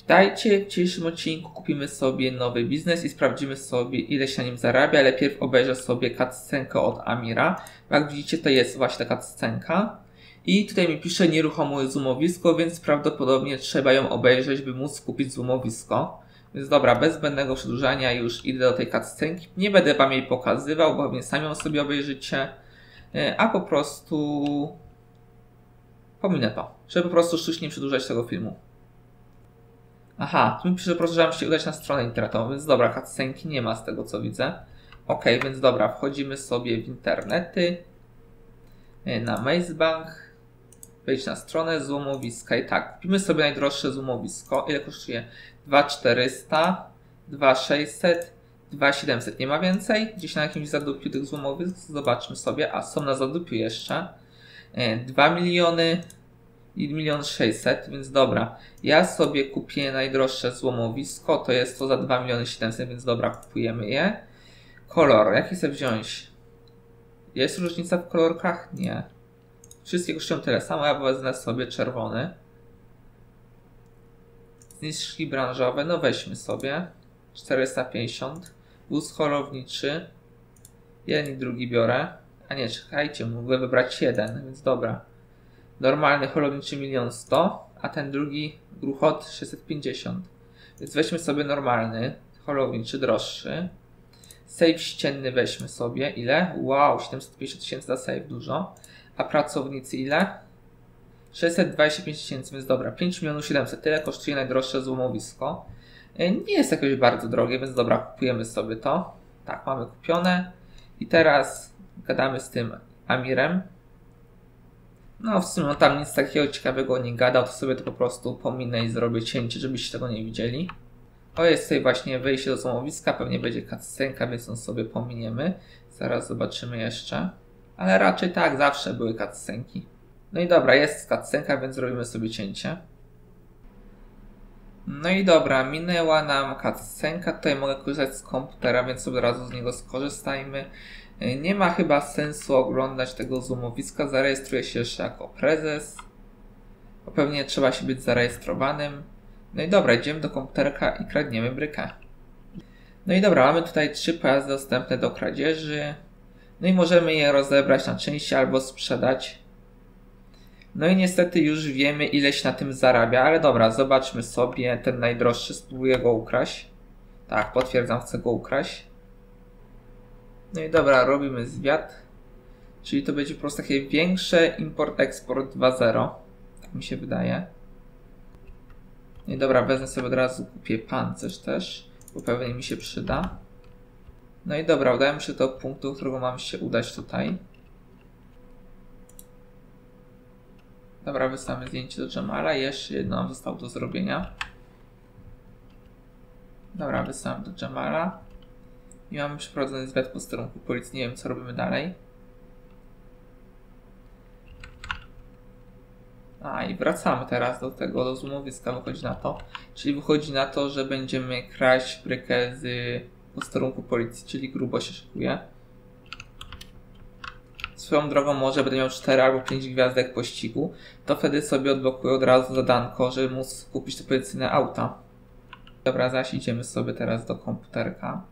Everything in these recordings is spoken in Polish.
Witajcie, w dzisiejszym odcinku kupimy sobie nowy biznes i sprawdzimy sobie, ile się na nim zarabia, ale najpierw obejrzę sobie cutscenkę od Amira. Jak widzicie, to jest właśnie ta cutscenka. I tutaj mi pisze nieruchome zoomowisko, więc prawdopodobnie trzeba ją obejrzeć, by móc kupić zoomowisko. Więc dobra, bez zbędnego przedłużania już idę do tej cutscenki. Nie będę wam jej pokazywał, bo pewnie sami ją sobie obejrzycie. A po prostu pominę to, żeby po prostu sztucznie przedłużać tego filmu. Aha, tu mi pisze, że proszę, żebym się udać na stronę internetową, więc dobra, cutscenki nie ma z tego co widzę. Ok, więc dobra, wchodzimy sobie w internety, na Mazebank, wejść na stronę zoomowiska i tak, kupimy sobie najdroższe zoomowisko. Ile kosztuje? 2400, 2600, 2700, nie ma więcej? Gdzieś na jakimś zadupiu tych zoomowisk, zobaczmy sobie, a są na zadupiu jeszcze. 2 miliony i 1 600 000, więc dobra. Ja sobie kupię najdroższe złomowisko, to jest to za 2 700 000, więc dobra, kupujemy je. Kolor, jaki chcę wziąć? Jest różnica w kolorkach? Nie. Wszystkie kosztują tyle samo, ja wezmę sobie czerwony. Zniżki branżowe, no weźmy sobie. 450. Wóz holowniczy. Jeden i drugi biorę. A nie, czekajcie, mogę wybrać jeden, więc dobra. Normalny holowniczy 1 100 000, a ten drugi gruchot 650. Więc weźmy sobie normalny, holowniczy, droższy. Save ścienny weźmy sobie. Ile? Wow, 750 000 za save, dużo. A pracownicy ile? 625 000, więc dobra, 5 700 000. Tyle kosztuje najdroższe złomowisko. Nie jest jakoś bardzo drogie, więc dobra, kupujemy sobie to. Tak, mamy kupione. I teraz gadamy z tym Amirem. No w sumie on tam nic takiego ciekawego nie gadał, to sobie to po prostu pominę i zrobię cięcie, żebyście tego nie widzieli. O, jest tutaj właśnie wejście do złomowiska, pewnie będzie cutscenka, więc on sobie pominiemy. Zaraz zobaczymy jeszcze. Ale raczej tak, zawsze były cutscenki. No i dobra, jest cutscenka, więc zrobimy sobie cięcie. No i dobra, minęła nam cutscenka, tutaj mogę korzystać z komputera, więc sobie od razu z niego skorzystajmy. Nie ma chyba sensu oglądać tego zoomowiska, zarejestruję się jeszcze jako prezes. Bo pewnie trzeba się być zarejestrowanym. No i dobra, idziemy do komputerka i kradniemy brykę. No i dobra, mamy tutaj 3 pojazdy dostępne do kradzieży. No i możemy je rozebrać na części albo sprzedać. No i niestety już wiemy, ile się na tym zarabia, ale dobra, zobaczmy sobie ten najdroższy, spróbuję go ukraść. Tak, potwierdzam, chcę go ukraść. No i dobra, robimy zwiat. Czyli to będzie po prostu takie większe import-export 2.0. Tak mi się wydaje. No i dobra, wezmę sobie od razu, kupię pancerz też, bo pewnie mi się przyda. No i dobra, udajemy się do punktu, do którego mam się udać tutaj. Dobra, wystawiamy zdjęcie do Jamala. Jeszcze jedno nam zostało do zrobienia. Dobra, wystawiamy do Jamala. I mamy przeprowadzony zwiat posterunku policji. Nie wiem, co robimy dalej. A i wracamy teraz do tego, do zoomowiska, wychodzi na to. Czyli wychodzi na to, że będziemy kraść brykę z posterunku policji, czyli grubo się szykuje. Swoją drogą może będę miał 4 albo 5 gwiazdek pościgu, to wtedy sobie odblokuję od razu zadanko, żeby móc kupić te policyjne auta. Dobra, zaś idziemy sobie teraz do komputerka.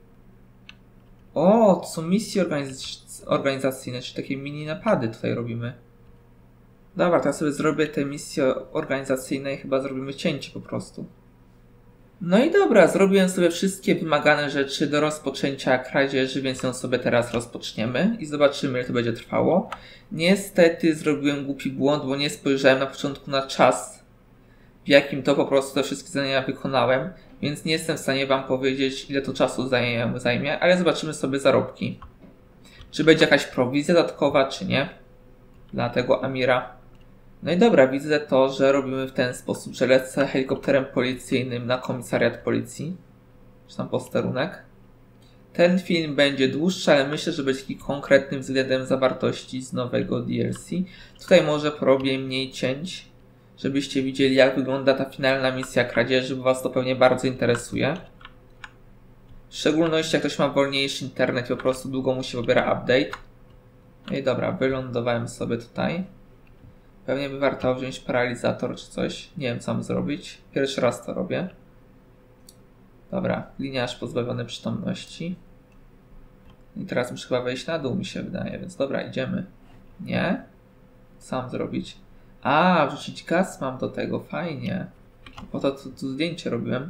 O, to są misje organizacyjne, czyli takie mini napady tutaj robimy. Dobra, teraz sobie zrobię te misje organizacyjne i chyba zrobimy cięcie po prostu. No i dobra, zrobiłem sobie wszystkie wymagane rzeczy do rozpoczęcia kradzieży, więc ją sobie teraz rozpoczniemy i zobaczymy, ile to będzie trwało. Niestety zrobiłem głupi błąd, bo nie spojrzałem na początku na czas, w jakim to po prostu te wszystkie zadania wykonałem, więc nie jestem w stanie wam powiedzieć, ile to czasu zajmie, ale zobaczymy sobie zarobki. Czy będzie jakaś prowizja dodatkowa, czy nie, dla tego Amira. No i dobra, widzę to, że robimy w ten sposób, że lecę helikopterem policyjnym na komisariat policji, czy tam posterunek. Ten film będzie dłuższy, ale myślę, że będzie taki konkretnym względem zawartości z nowego DLC. Tutaj może porobię mniej cięć, żebyście widzieli, jak wygląda ta finalna misja kradzieży, bo was to pewnie bardzo interesuje. W szczególności jak ktoś ma wolniejszy internet i po prostu długo mu się pobiera update. No i dobra, wylądowałem sobie tutaj. Pewnie by warto wziąć paralizator czy coś. Nie wiem, co mam zrobić. Pierwszy raz to robię. Dobra, gliniarz pozbawiony przytomności. I teraz muszę chyba wejść na dół, mi się wydaje, więc dobra, idziemy. Nie? Co mam zrobić? A, wrzucić gaz mam do tego, fajnie. Po to tu zdjęcie robiłem.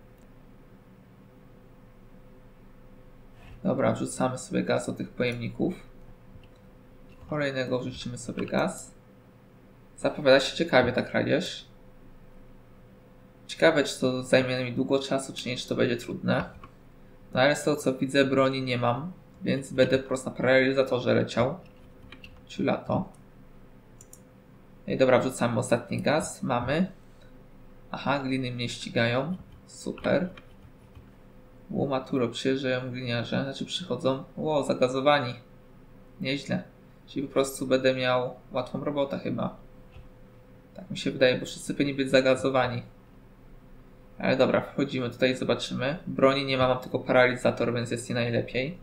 Dobra, wrzucamy sobie gaz do tych pojemników. Kolejnego wrzucimy sobie gaz. Zapowiada się ciekawie ta kradzież. Ciekawe, czy to zajmie mi długo czasu, czy nie, czy to będzie trudne. No ale z tego co widzę, broni nie mam, więc będę po prostu na paralizatorze leciał. Ciula to. No i dobra, wrzucamy ostatni gaz. Mamy. Aha, gliny mnie ścigają. Super. Łomaturo, przyjeżdżają gliniarze. Znaczy przychodzą. Ło, zagazowani. Nieźle. Czyli po prostu będę miał łatwą robotę chyba. Tak mi się wydaje, bo wszyscy powinni być zagazowani. Ale dobra, wchodzimy tutaj i zobaczymy. Broni nie mam tylko paralizator, więc jest nie najlepiej.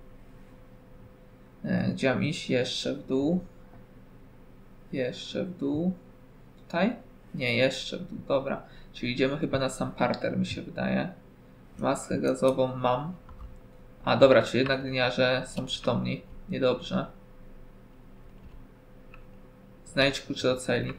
Gdzie mam iść? Jeszcze w dół. Jeszcze w dół. Tutaj? Nie, jeszcze w dół. Dobra. Czyli idziemy chyba na sam parter, mi się wydaje. Maskę gazową mam. A dobra, czyli jednak gliniarze są przytomni. Niedobrze. Znajdź klucze do celi.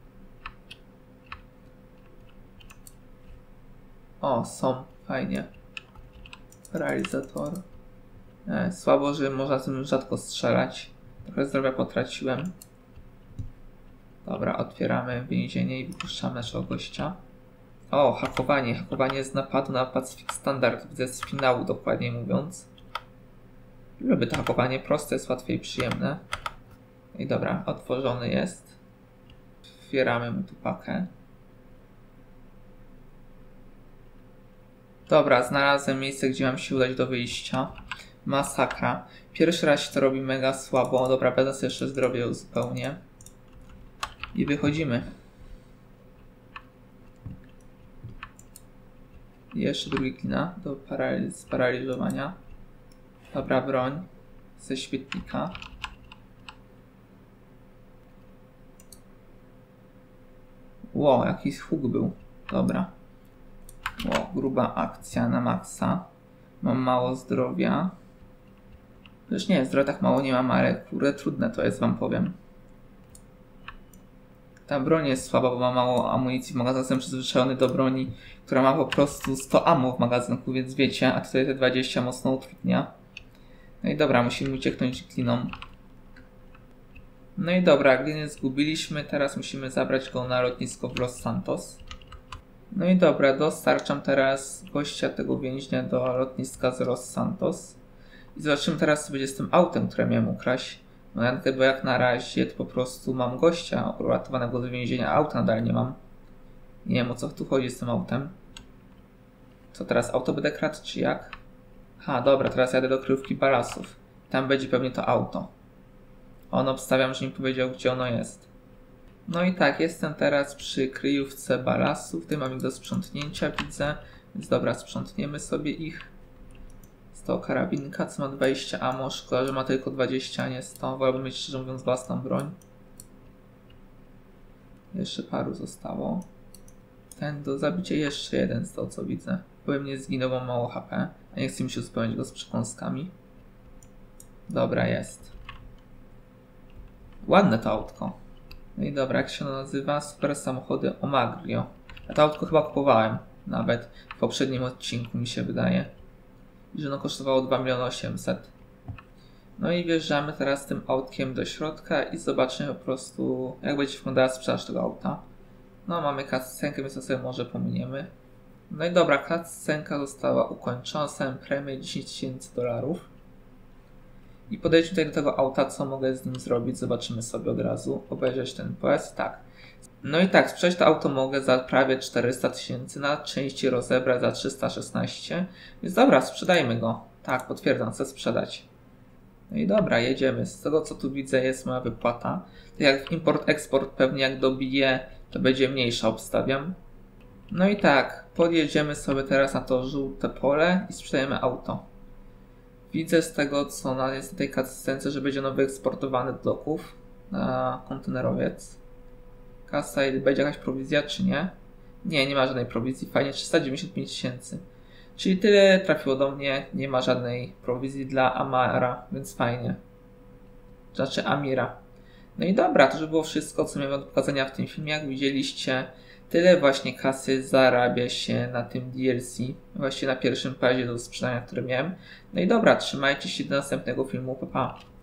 O, są. Fajnie. Paralizator. Słabo, że można tym rzadko strzelać. Trochę zdrowia potraciłem. Dobra, otwieramy więzienie i wypuszczamy naszego gościa. O, hakowanie. Hakowanie z napadu na Pacific Standard. Widzę z finału, dokładnie mówiąc. Lubię to hakowanie. Proste, jest łatwe i przyjemne. I dobra, otworzony jest. Otwieramy mu tu pakę. Dobra, znalazłem miejsce, gdzie mam się udać do wyjścia. Masakra. Pierwszy raz się to robi mega słabo. Dobra, będę sobie jeszcze zdrowie zupełnie. I wychodzimy. I jeszcze drugi klina do sparaliżowania. Dobra, broń ze świetnika. Ło, jakiś huk był. Dobra. Ło, gruba akcja na maksa. Mam mało zdrowia. Już nie, zdrowia tak mało nie mam, ale kurde, trudne to jest, wam powiem. Ta broń jest słaba, bo ma mało amunicji w magazynku. Jestem przyzwyczajony do broni, która ma po prostu 100 ammo w magazynku, więc wiecie, a tutaj te 20 mocno utrudnia. No i dobra, musimy ucieknąć gliną. No i dobra, gliny zgubiliśmy, teraz musimy zabrać go na lotnisko w Los Santos. No i dobra, dostarczam teraz gościa tego więźnia do lotniska z Los Santos. I zobaczymy teraz, co będzie z tym autem, które miałem ukraść. No bo jak na razie to po prostu mam gościa uratowanego z więzienia, auta nadal nie mam. Nie wiem, o co tu chodzi z tym autem. Co teraz, auto będę kradł czy jak? Ha, dobra, teraz jadę do kryjówki Balasów. Tam będzie pewnie to auto. On obstawiam, że mi powiedział, gdzie ono jest. No i tak, jestem teraz przy kryjówce Balasów. Tutaj mam ich do sprzątnięcia, widzę. Więc dobra, sprzątniemy sobie ich. Z tego karabinka, co ma 20 ammo. Szkoda, że ma tylko 20, a nie 100. Wolałbym mieć, szczerze mówiąc, własną broń. Jeszcze paru zostało. Ten do zabicia jeszcze jeden z tego, co widzę. Byłem nie zginął, bo mało HP. A nie chcę mi się uzupełnić go z przekąskami. Dobra, jest. Ładne to autko. No i dobra, jak się ono nazywa? Super samochody Omagrio. Ja to autko chyba kupowałem. Nawet w poprzednim odcinku, mi się wydaje. I że ono kosztowało 2 800 000. No i wjeżdżamy teraz tym autkiem do środka i zobaczymy po prostu, jak będzie wyglądała sprzedaż tego auta. No, mamy cutscenkę, więc to sobie może pominiemy. No i dobra, cutscenka została ukończona, samym premię $10 000. I podejdźmy tutaj do tego auta, co mogę z nim zrobić, zobaczymy sobie od razu. Obejrzeć ten pojazd, tak. No i tak, sprzedać to auto mogę za prawie 400 000, na części rozebrać za 316. Więc dobra, sprzedajmy go. Tak, potwierdzam, chcę sprzedać. No i dobra, jedziemy. Z tego co tu widzę jest moja wypłata. Tak jak import-eksport pewnie jak dobiję, to będzie mniejsza, obstawiam. No i tak, podjedziemy sobie teraz na to żółte pole i sprzedajemy auto. Widzę z tego co jest na tej cutscence, że będzie ono wyeksportowane do doków na kontenerowiec. Kasa, będzie jakaś prowizja, czy nie? Nie, nie ma żadnej prowizji. Fajnie, 395 tysięcy. Czyli tyle trafiło do mnie. Nie ma żadnej prowizji dla Amara, więc fajnie. Znaczy Amira. No i dobra, to już było wszystko, co miałem do pokazania w tym filmie. Jak widzieliście, tyle właśnie kasy zarabia się na tym DLC. Właśnie na pierwszym pazie do sprzedania, który miałem. No i dobra, trzymajcie się do następnego filmu. Pa, pa.